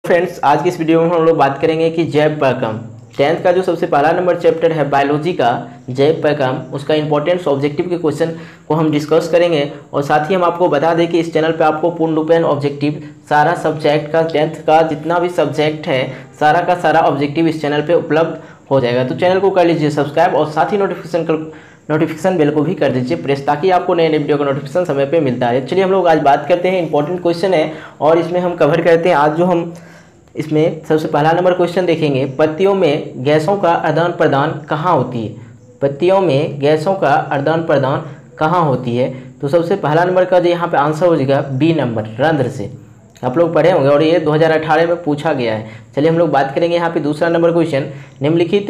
Friends, आज की इस वीडियो में हम लोग बात करेंगे कि जैव प्रकम 10th का जो सबसे पहला नंबर चैप्टर है बायोलॉजी का जैव प्रकम, उसका इंपॉर्टेंट ऑब्जेक्टिव के क्वेश्चन को हम डिस्कस करेंगे। और साथ ही हम आपको बता दें कि इस चैनल पे आपको पूर्ण रूपेण ऑब्जेक्टिव सारा सब्जेक्ट का 10th का जितना भी सब्जेक्ट है सारा का सारा ऑब्जेक्टिव इस चैनल पर उपलब्ध हो जाएगा। तो चैनल को कर लीजिए सब्सक्राइब और साथ ही नोटिफिकेशन बेल को भी कर दीजिए प्रेस, ताकि आपको नए नए वीडियो का नोटिफिकेशन समय पे मिलता है। चलिए हम लोग आज बात करते हैं, इंपॉर्टेंट क्वेश्चन है और इसमें हम कवर करते हैं। आज जो हम इसमें सबसे पहला नंबर क्वेश्चन देखेंगे, पत्तियों में गैसों का आदान प्रदान कहाँ होती है। पत्तियों में गैसों का आदान प्रदान कहाँ होती है। तो सबसे पहला नंबर का जो यहाँ पे आंसर हो जाएगा बी नंबर, रंध्र से। आप लोग पढ़े होंगे और ये 2018 में पूछा गया है। चलिए हम लोग बात करेंगे यहाँ पे दूसरा नंबर क्वेश्चन, निम्नलिखित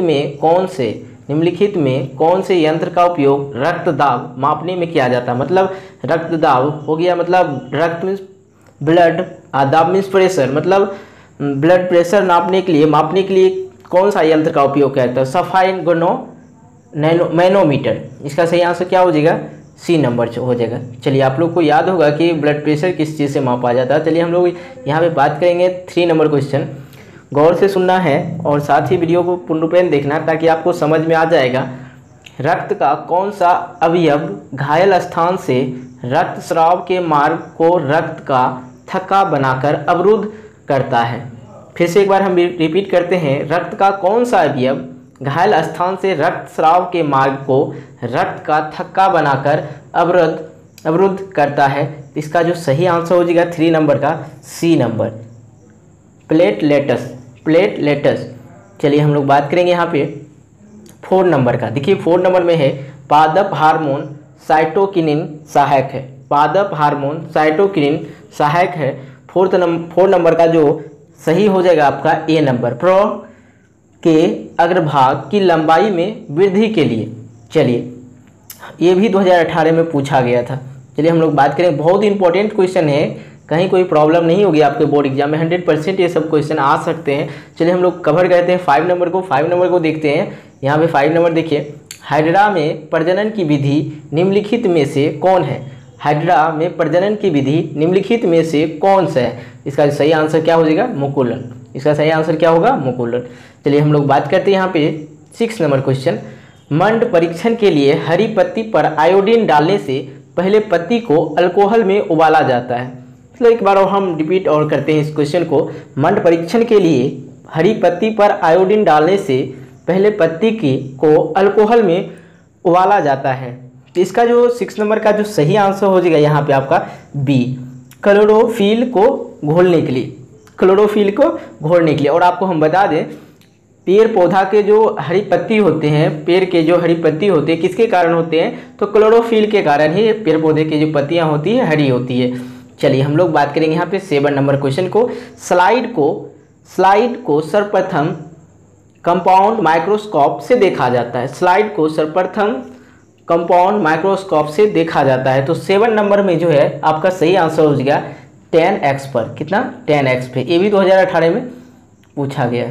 में कौन से यंत्र का उपयोग रक्त दाब मापने में किया जाता है। मतलब रक्त दाब हो गया, मतलब रक्त मीन्स ब्लड, दाब मीन्स प्रेशर, मतलब ब्लड प्रेशर मापने के लिए कौन सा यंत्र का उपयोग किया जाता है। Sphygmomanometer. इसका सही आंसर क्या हो जाएगा, सी नंबर हो जाएगा। चलिए आप लोग को याद होगा कि ब्लड प्रेशर किस चीज़ से मापा जाता है। चलिए हम लोग यहाँ पे बात करेंगे 3 नंबर क्वेश्चन। गौर से सुनना है और साथ ही वीडियो को पूर्ण रूपेण देखना है ताकि आपको समझ में आ जाएगा। रक्त का कौन सा अवयव घायल स्थान से रक्त स्राव के मार्ग को रक्त का थक्का बनाकर अवरुद्ध करता है। फिर से एक बार हम रिपीट करते हैं, रक्त का कौन सा अवयव घायल स्थान से रक्त स्राव के मार्ग को रक्त का थक्का बनाकर अवरुद्ध करता है। इसका जो सही आंसर हो जाएगा 3 नंबर का सी नंबर, प्लेटलेटस। चलिए हम लोग बात करेंगे यहाँ पे 4 नंबर का। देखिए 4 नंबर में है पादप हार्मोन साइटोकिनिन सहायक है। पादप हार्मोन साइटोकिनिन सहायक है। 4 नंबर का जो सही हो जाएगा आपका ए नंबर, प्रो के अग्रभाग की लंबाई में वृद्धि के लिए। चलिए ये भी 2018 में पूछा गया था। चलिए हम लोग बात करें, बहुत इंपॉर्टेंट क्वेश्चन है, कहीं कोई प्रॉब्लम नहीं होगी आपके बोर्ड एग्जाम में, 100% ये सब क्वेश्चन आ सकते हैं। चलिए हम लोग कवर करते हैं 5 नंबर को। 5 नंबर को देखते हैं। यहाँ पे 5 नंबर देखिए, हाइड्रा में प्रजनन की विधि निम्नलिखित में से कौन है। हाइड्रा में प्रजनन की विधि निम्नलिखित में से कौन सा है। इसका सही आंसर क्या हो जाएगा, मुकुलन। इसका सही आंसर क्या होगा, मुकुलन। चलिए हम लोग बात करते हैं यहाँ पे 6 नंबर क्वेश्चन, मंड परीक्षण के लिए हरी पत्ती पर आयोडीन डालने से पहले पत्ती को अल्कोहल में उबाला जाता है। मतलब एक बार और हम रिपीट और करते हैं इस क्वेश्चन को, मंड परीक्षण के लिए हरी पत्ती पर आयोडीन डालने से पहले पत्ती को अल्कोहल में उबाला जाता है। तो इसका जो 6 नंबर का जो सही आंसर हो जाएगा यहाँ पे आपका बी, क्लोरोफिल को घोलने के लिए। और आपको हम बता दें, पेड़ पौधा के जो हरी पत्ती होते हैं, पेड़ के जो हरी पत्ती होते हैं किसके कारण होते हैं, तो क्लोरोफिल के कारण ही पेड़ पौधे की जो पत्तियां होती है हरी होती है। चलिए हम लोग बात करेंगे यहाँ पे 7 नंबर क्वेश्चन को, स्लाइड को सर्वप्रथम कंपाउंड माइक्रोस्कोप से देखा जाता है। स्लाइड को सर्वप्रथम कंपाउंड माइक्रोस्कोप से देखा जाता है। तो 7 नंबर में जो है आपका सही आंसर हो जाएगा 10x पर। कितना, 10x पे। ये भी 2018 में पूछा गया।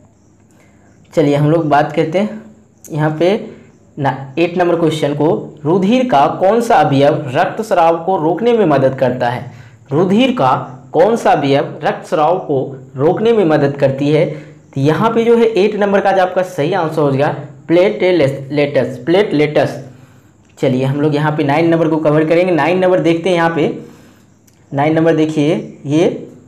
चलिए हम लोग बात करते हैं यहाँ पे 8 नंबर क्वेश्चन को, रुधिर का कौन सा अवयव रक्तस्राव को रोकने में मदद करता है। रुधिर का कौन सा अवयव रक्तस्राव को रोकने में मदद करती है। तो यहाँ पे जो है 8 नंबर का जो आपका सही आंसर हो जाएगा प्लेटलेटस। चलिए हम लोग यहाँ पे 9 नंबर को कवर करेंगे। 9 नंबर देखते हैं यहाँ पे। 9 नंबर देखिए, ये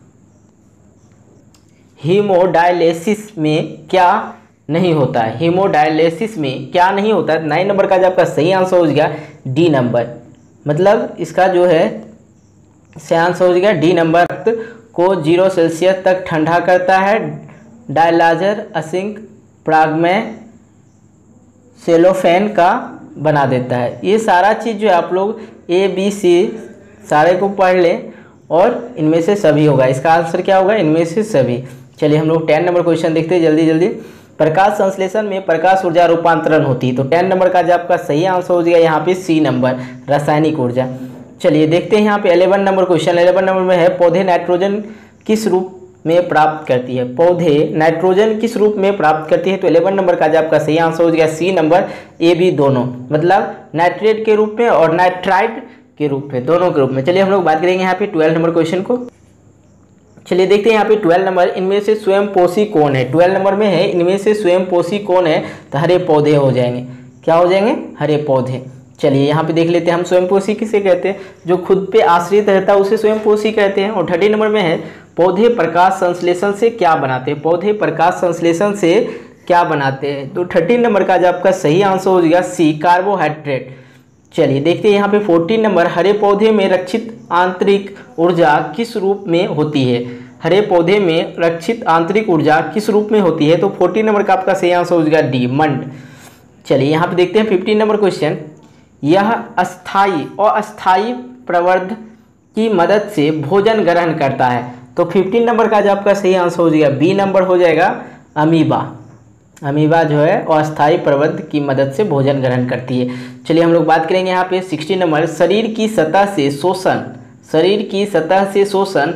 हीमोडायलिसिस में क्या नहीं होता है। हीमोडायलिसिस में क्या नहीं होता है। 9 नंबर का जो आपका सही आंसर हो जाएगा डी नंबर, मतलब इसका जो है सही आंसर हो जाएगा डी नंबर। रक्त को 0 सेल्सियस तक ठंडा करता है। डायलाजर असिंक प्रागमय सेलोफेन का बना देता है। ये सारा चीज़ जो है आप लोग ABC सारे को पढ़ लें और इनमें से सभी होगा। इसका आंसर क्या होगा, इनमें से सभी। चलिए हम लोग 10 नंबर क्वेश्चन देखते हैं जल्दी। प्रकाश संश्लेषण में प्रकाश ऊर्जा रूपांतरण होती है। तो 10 नंबर का जो आपका सही आंसर हो जाएगा यहाँ पे सी नंबर, रासायनिक ऊर्जा। चलिए देखते हैं यहाँ पे 11 नंबर क्वेश्चन। 11 नंबर में है, पौधे नाइट्रोजन किस रूप में प्राप्त करती है। पौधे नाइट्रोजन किस रूप में प्राप्त करती है। तो 11 नंबर का जो आपका सही आंसर हो जाएगा सी नंबर, ए बी दोनों, मतलब नाइट्रेट के रूप में और नाइट्राइट के रूप में, दोनों के रूप में। चलिए हम लोग बात करेंगे यहाँ पे 12 नंबर क्वेश्चन को। चलिए देखते हैं यहाँ पे 12 नंबर, इनमें से स्वयंपोषी कौन है। 12 नंबर में है इनमें से स्वयंपोषी कौन है, तो हरे पौधे हो जाएंगे। क्या हो जाएंगे, हरे पौधे। चलिए यहाँ पे देख लेते हैं हम स्वयंपोषी किसे कहते हैं, जो खुद पे आश्रित रहता है उसे स्वयंपोषी कहते हैं। और 13 नंबर में है पौधे प्रकाश संश्लेषण से क्या बनाते हैं, पौधे प्रकाश संश्लेषण से क्या बनाते हैं। तो 13 नंबर का जो आपका सही आंसर हो जाएगा सी, कार्बोहाइड्रेट। चलिए देखते हैं यहाँ पे 14 नंबर, हरे पौधे में रक्षित आंतरिक ऊर्जा किस रूप में होती है। हरे पौधे में रक्षित आंतरिक ऊर्जा किस रूप में होती है, तो 14 नंबर का आपका सही आंसर हो जाएगा डी, मंड। चलिए यहाँ पे देखते हैं 15 नंबर क्वेश्चन, यह अस्थाई और अस्थाई प्रवर्ध की मदद से भोजन ग्रहण करता है। तो 15 नंबर का जो आपका सही आंसर हो जाएगा बी नंबर हो जाएगा, अमीबा। अमीबा जो है अस्थाई प्रवर्ध की मदद से भोजन ग्रहण करती है। चलिए हम लोग बात करेंगे यहाँ पे 16 नंबर, शरीर की सतह से शोषण, शरीर की सतह से शोषण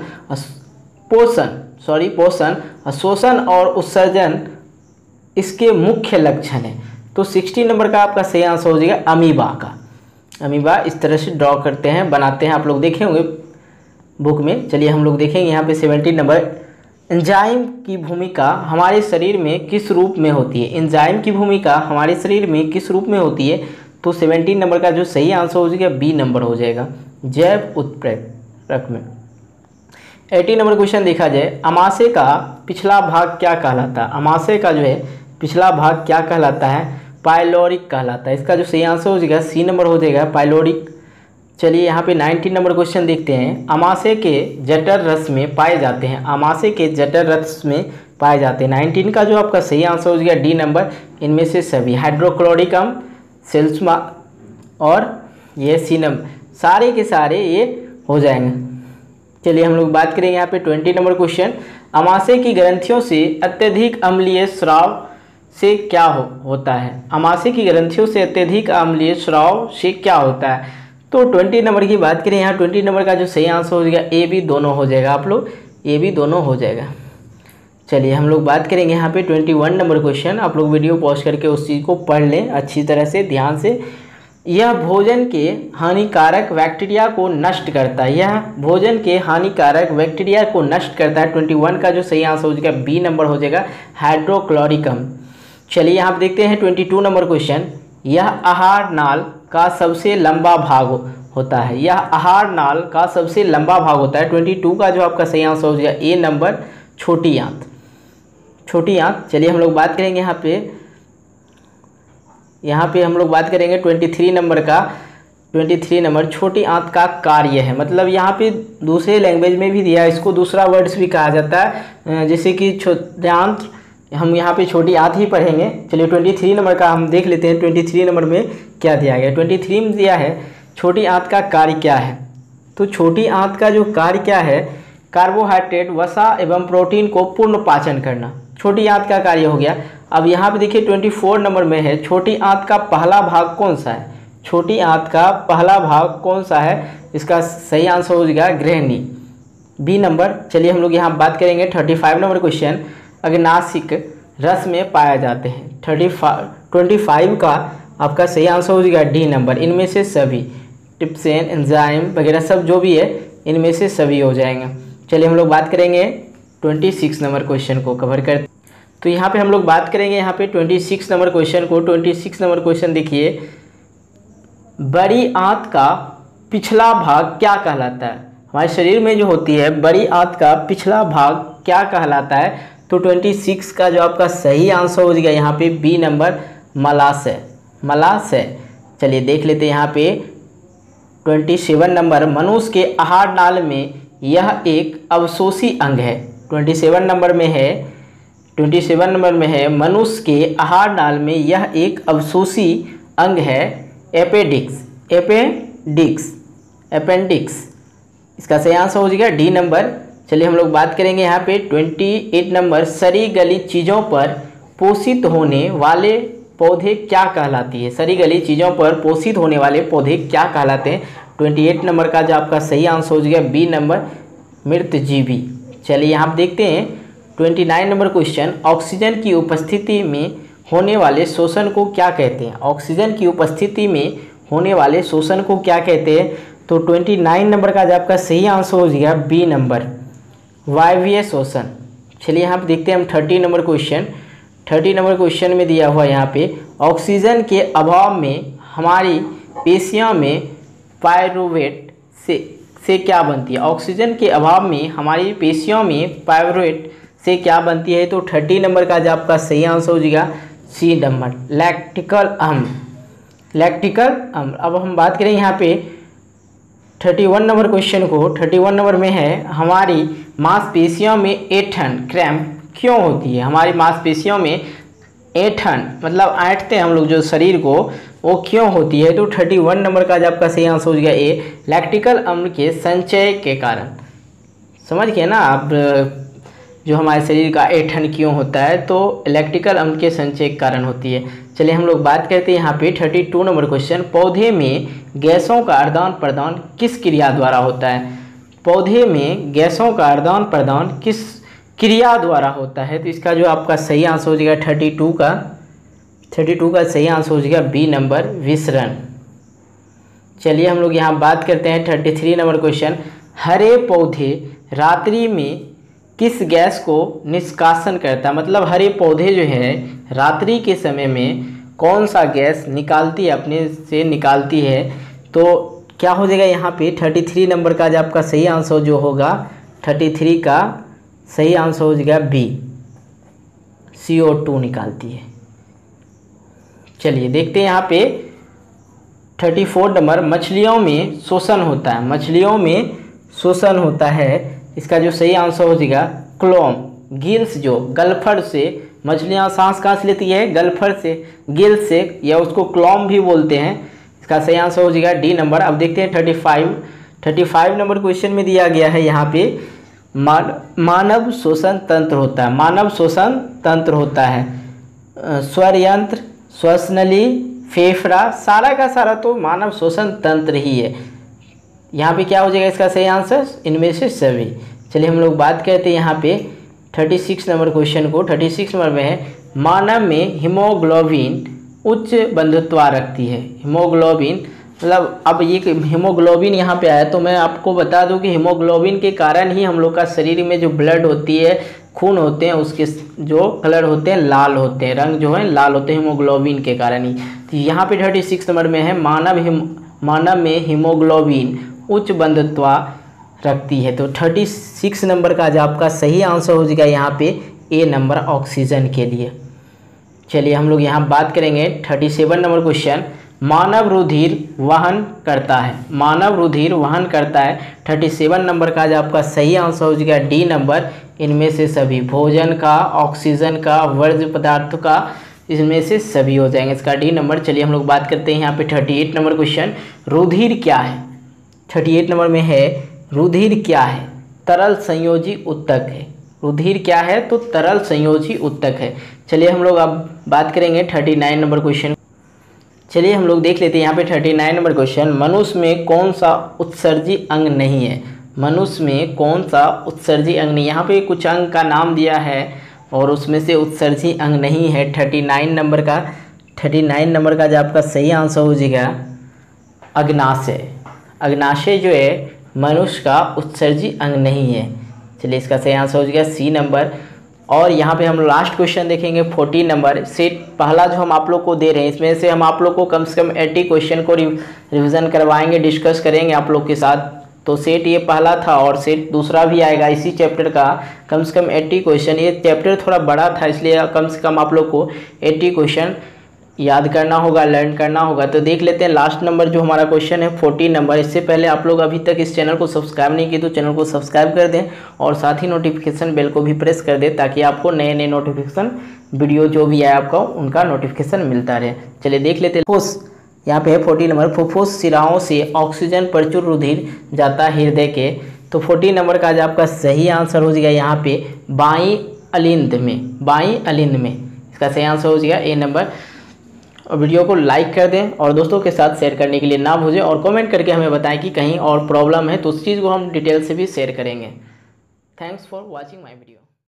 पोषण शोषण और उत्सर्जन इसके मुख्य लक्षण है। तो 16 नंबर का आपका सही आंसर हो जाएगा अमीबा का। अमीबा इस तरह से ड्रॉ करते हैं, बनाते हैं, आप लोग देखे होंगे बुक में। चलिए हम लोग देखेंगे यहाँ पे 17 नंबर, एंजाइम की भूमिका हमारे शरीर में किस रूप में होती है। एंजाइम की भूमिका हमारे शरीर में किस रूप में होती है, तो 17 नंबर का जो सही आंसर हो जाएगा बी नंबर हो जाएगा, जैव उत्प्रेरक में। 18 नंबर क्वेश्चन देखा जाए, अमाशय का पिछला भाग क्या कहलाता है। अमाशय का जो है पिछला भाग क्या कहलाता है, पाइलोरिक कहलाता है। इसका जो सही आंसर हो जाएगा सी नंबर हो जाएगा, पाइलोरिक। चलिए यहाँ पे 19 नंबर क्वेश्चन देखते हैं, अमाशय के जठर रस में पाए जाते हैं। अमाशय के जठर रस में पाए जाते हैं। 19 का जो आपका सही आंसर हो जाएगा डी नंबर, इनमें से सभी, हाइड्रोक्लोरिक अम्ल, सेल्समा और ये सी नंबर, सारे के सारे ये हो जाएंगे। चलिए हम लोग बात करेंगे यहाँ पे 20 नंबर क्वेश्चन, अमाशय की ग्रंथियों से अत्यधिक अम्लीय स्राव से क्या होता है। अमाशय की ग्रंथियों से अत्यधिक अम्लीय स्राव से क्या होता है। तो 20 नंबर की बात करें, यहाँ 20 नंबर का जो सही आंसर हो जाएगा ए बी दोनों हो जाएगा, आप लोग ए बी दोनों हो जाएगा। चलिए हम लोग बात करेंगे यहाँ पे 21 नंबर क्वेश्चन, आप लोग वीडियो पॉज करके उस चीज़ को पढ़ लें अच्छी तरह से, ध्यान से। यह भोजन के हानिकारक बैक्टीरिया को नष्ट करता है। यह भोजन के हानिकारक बैक्टीरिया को नष्ट करता है। 21 का जो सही आंसर हो जाएगा बी नंबर हो जाएगा, हाइड्रोक्लोरिक अम्ल। चलिए यहाँ पे देखते हैं 22 नंबर क्वेश्चन, यह आहार नाल का सबसे लंबा भाग होता है। यह आहार नाल का सबसे लंबा भाग होता है। 22 का जो आपका सही आंसर हो जाएगा ए नंबर, छोटी आंत, छोटी आंत। चलिए हम लोग बात करेंगे यहाँ पे हम लोग बात करेंगे 23 नंबर का। 23 नंबर, छोटी आंत का कार्य है। मतलब यहाँ पे दूसरे लैंग्वेज में भी दिया है, इसको दूसरा वर्ड्स भी कहा जाता है, जैसे कि छोटी आंत, हम यहाँ पे छोटी आंत ही पढ़ेंगे। चलिए 23 नंबर का हम देख लेते हैं 23 नंबर में क्या दिया गया। 23 में दिया है छोटी आंत का कार्य क्या है। तो छोटी आंत का जो कार्य क्या है, कार्बोहाइड्रेट, वसा एवं प्रोटीन को पूर्ण पाचन करना, छोटी आंत का कार्य हो गया। अब यहाँ पे देखिए 24 नंबर में है, छोटी आंत का पहला भाग कौन सा है। छोटी आंत का पहला भाग कौन सा है, इसका सही आंसर हो जाएगा गृहिणी, बी नंबर। चलिए हम लोग यहाँ बात करेंगे 35 नंबर क्वेश्चन, अग्नाशिक रस में पाए जाते हैं। 25 का आपका सही आंसर हो जाएगा डी नंबर, इनमें से सभी, ट्रिप्सिन, एंजाइम वगैरह सब जो भी है इनमें से सभी हो जाएंगे। चलिए हम लोग बात करेंगे 26 नंबर क्वेश्चन को कवर कर। तो यहाँ पे हम लोग बात करेंगे यहाँ पे 26 नंबर क्वेश्चन को। 26 नंबर क्वेश्चन देखिए, बड़ी आंत का पिछला भाग क्या कहलाता है। हमारे शरीर में जो होती है बड़ी आंत का पिछला भाग क्या कहलाता है। तो 26 का जो आपका सही आंसर हो जाएगा यहाँ पे बी नंबर, मलाशय, मलाशय। चलिए देख लेते हैं यहाँ पे 27 नंबर, मनुष्य के आहार नाल में यह एक अवशोषी अंग है। 27 नंबर में है मनुष्य के आहार नाल में यह एक अवशोषी अंग है, अपेंडिक्स। इसका सही आंसर हो जाएगा डी नंबर। चलिए हम लोग बात करेंगे यहाँ पे 28 नंबर, सड़ी गली चीज़ों पर पोषित होने वाले पौधे क्या कहलाती है। सड़ी गली चीज़ों पर पोषित होने वाले पौधे क्या कहलाते हैं। 28 नंबर का जो आपका सही आंसर हो जाएगा बी नंबर, मृतजीवी। चलिए यहाँ देखते हैं 29 नंबर क्वेश्चन, ऑक्सीजन की उपस्थिति में होने वाले शोषण को क्या कहते हैं। ऑक्सीजन की उपस्थिति में होने वाले शोषण को क्या कहते हैं। तो 29 नंबर का जो आपका सही आंसर हो जाएगा बी नंबर, वायवीय शोषण। चलिए यहाँ पे देखते हैं हम 30 नंबर क्वेश्चन। 30 नंबर क्वेश्चन में दिया हुआ यहाँ पे ऑक्सीजन के अभाव में हमारी पेशियों में पायरुवेट से क्या बनती है। ऑक्सीजन के अभाव में हमारी पेशियों में पायरुवेट से क्या बनती है। तो 30 नंबर का जो आपका सही आंसर हो जाएगा सी नंबर, लैक्टिकल अम्ल। लैक्टिकल अम्ल। अब हम बात करें यहाँ पे 31 नंबर क्वेश्चन को। 31 नंबर में है हमारी मांसपेशियों में ऐंठन क्रैम्प क्यों होती है। हमारी मांसपेशियों में ऐंठन मतलब ऐंठते हैं हम लोग जो शरीर को, वो क्यों होती है। तो 31 नंबर का जो आपका सही आंसर हो जाएगा ए, लैक्टिकल अम्ल के संचय के कारण। समझ गए ना आप, जो हमारे शरीर का ऐंठन क्यों होता है, तो लैक्टिकल अम्ल के संचय के कारण होती है। चलिए हम लोग बात करते हैं यहाँ पे 32 नंबर क्वेश्चन। पौधे में गैसों का आदान प्रदान किस क्रिया द्वारा होता है। पौधे में गैसों का आदान प्रदान किस क्रिया द्वारा होता है। तो इसका जो आपका सही आंसर हो जाएगा 32 का सही आंसर हो जाएगा बी नंबर, विसरण। चलिए हम लोग यहाँ बात करते हैं 33 नंबर क्वेश्चन। हरे पौधे रात्रि में किस गैस को निष्कासन करता है। मतलब हरे पौधे जो है रात्रि के समय में कौन सा गैस निकालती है, अपने से निकालती है। तो क्या हो जाएगा यहाँ पे 33 नंबर का जो आपका सही आंसर जो होगा 33 का सही आंसर हो जाएगा बी, CO2 निकालती है। चलिए देखते हैं यहाँ पे 34 नंबर, मछलियों में शोषण होता है। मछलियों में शोषण होता है, इसका जो सही आंसर हो जाएगा क्लोम। गिल्स, जो गलफड़ से मछलियाँ सांस कहाँ से लेती है, गलफड़ से, गिल्स से, या उसको क्लोम भी बोलते हैं। इसका सही आंसर हो जाएगा डी नंबर। अब देखते हैं 35 नंबर क्वेश्चन में दिया गया है यहाँ पे मानव शोषण तंत्र होता है। मानव शोषण तंत्र होता है स्वर यंत्र, श्वसनली, फेफड़ा, सारा का सारा तो मानव शोषण तंत्र ही है। यहाँ पे क्या हो जाएगा इसका सही आंसर, इनमें से सभी। चलिए हम लोग बात करते हैं यहाँ पे 36 नंबर क्वेश्चन को। 36 नंबर में है मानव में हीमोग्लोबिन उच्च बंधुत्व रखती है। हीमोग्लोबिन मतलब, अब ये हीमोग्लोबिन यहाँ पे आया तो मैं आपको बता दूं कि हीमोग्लोबिन के कारण ही हम लोग का शरीर में जो ब्लड होती है, खून होते हैं, उसके जो कलर होते हैं लाल होते हैं, रंग जो है लाल होते हैं हीमोग्लोबिन के कारण ही। तो यहाँ पे 36 नंबर में है मानव में हीमोग्लोबिन उच्च बंधुत्व रखती है। तो 36 नंबर का जो आपका सही आंसर हो जाएगा यहाँ पे ए नंबर, ऑक्सीजन के लिए। चलिए हम लोग यहाँ बात करेंगे 37 नंबर क्वेश्चन। मानव रुधिर वहन करता है। मानव रुधिर वहन करता है। 37 नंबर का जो आपका सही आंसर हो जाएगा डी नंबर, इनमें से सभी, भोजन का, ऑक्सीजन का, वर्ज्य पदार्थ का, इसमें से सभी हो जाएंगे, इसका डी नंबर। चलिए हम लोग बात करते हैं यहाँ पे 38 नंबर क्वेश्चन। रुधिर क्या है। 38 नंबर में है रुधिर क्या है, तरल संयोजी उत्तक है। रुधिर क्या है, तो तरल संयोजी उत्तक है। चलिए हम लोग अब बात करेंगे 39 नंबर क्वेश्चन। चलिए हम लोग देख लेते हैं यहाँ पे 39 नंबर क्वेश्चन। मनुष्य में कौन सा उत्सर्जी अंग नहीं है। मनुष्य में कौन सा उत्सर्जी अंग नहीं। यहाँ पे कुछ अंग का नाम दिया है और उसमें से उत्सर्जी अंग नहीं है। 39 नंबर का जो आपका सही आंसर हो जाएगा अग्नाशय। अग्नाशय जो है मनुष्य का उत्सर्जी अंग नहीं है। चलिए इसका सही आंसर हो जाएगा सी नंबर। और यहाँ पे हम लास्ट क्वेश्चन देखेंगे 40 नंबर। सेट पहला जो हम आप लोग को दे रहे हैं, इसमें से हम आप लोग को कम से कम 80 क्वेश्चन को रिवीजन करवाएंगे, डिस्कस करेंगे आप लोग के साथ। तो सेट ये पहला था और सेट दूसरा भी आएगा इसी चैप्टर का, कम से कम 80 क्वेश्चन। ये चैप्टर थोड़ा बड़ा था इसलिए कम से कम आप लोग को 80 क्वेश्चन याद करना होगा, लर्न करना होगा। तो देख लेते हैं लास्ट नंबर जो हमारा क्वेश्चन है 40 नंबर। इससे पहले आप लोग अभी तक इस चैनल को सब्सक्राइब नहीं किए तो चैनल को सब्सक्राइब कर दें और साथ ही नोटिफिकेशन बेल को भी प्रेस कर दें ताकि आपको नए नए नोटिफिकेशन वीडियो जो भी आए आपका उनका नोटिफिकेशन मिलता रहे। चलिए देख लेते हैं। फुफ्फुस यहाँ पे है 40 नंबर। फुफ्फुस शिराओं से ऑक्सीजन प्रचुर रुधिर जाता है हृदय के। तो 40 नंबर का जो आपका सही आंसर हो जाएगा यहाँ पे बाईं अलिंद में। इसका सही आंसर हो जाएगा ए नंबर। और वीडियो को लाइक कर दें और दोस्तों के साथ शेयर करने के लिए ना भूलें और कमेंट करके हमें बताएं कि कहीं और प्रॉब्लम है तो उस चीज़ को हम डिटेल से भी शेयर करेंगे। Thanks for watching my video.